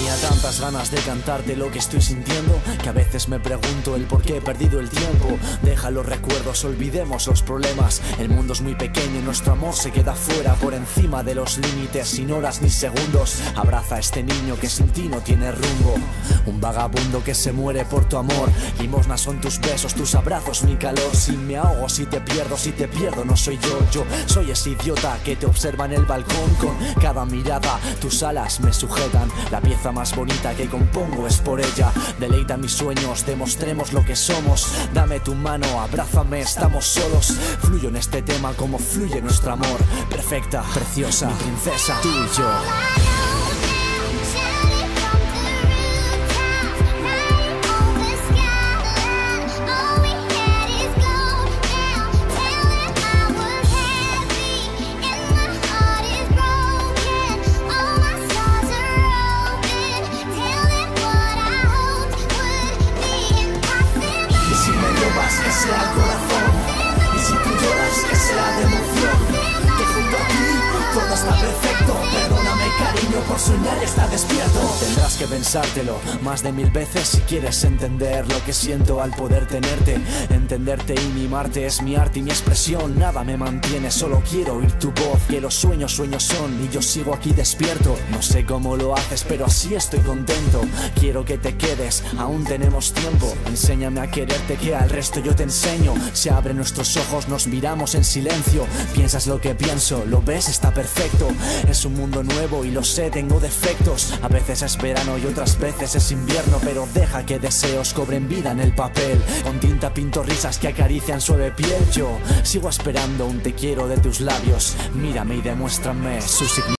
Tenía tantas ganas de cantarte lo que estoy sintiendo, que a veces me pregunto el por qué he perdido el tiempo. Deja los recuerdos, olvidemos los problemas. El mundo es muy pequeño y nuestro amor se queda fuera, por encima de los límites, sin horas ni segundos. Abraza a este niño que sin ti no tiene rumbo, un vagabundo que se muere por tu amor. Limosnas son tus besos, tus abrazos, mi calor. Si me ahogo, si te pierdo no soy yo soy ese idiota que te observa en el balcón. Con cada mirada tus alas me sujetan, la pieza más bonita que compongo es por ella. Deleita mis sueños, demostremos lo que somos. Dame tu mano, abrázame, estamos solos. Fluyo en este tema como fluye nuestro amor. Perfecta, preciosa, mi princesa, tú y yo. Que sea el corazón, y si tú lloras que sea de emoción, que junto a ti todo está perfecto. Perdóname cariño por soñar y estar despierto. Tendrás que pensártelo más de 1000 veces si quieres entender lo que siento al poder tenerte. Entenderte y mimarte es mi arte y mi expresión. Nada me mantiene, solo quiero oír tu voz. Que los sueños son y yo sigo aquí despierto. No sé cómo lo haces pero así estoy contento. Quiero que te quedes, aún tenemos tiempo. Enséñame a quererte que al resto yo te enseño. Se abren nuestros ojos, nos miramos en silencio. Piensas lo que pienso, lo ves, está perfecto. Es un mundo nuevo y lo sé, tengo defectos. A veces es verano y otras veces es invierno, pero deja que deseos cobren vida en el papel. Con tinta pinto risas que acarician suave piel. Yo sigo esperando un te quiero de tus labios. Mírame y demuéstrame su significado.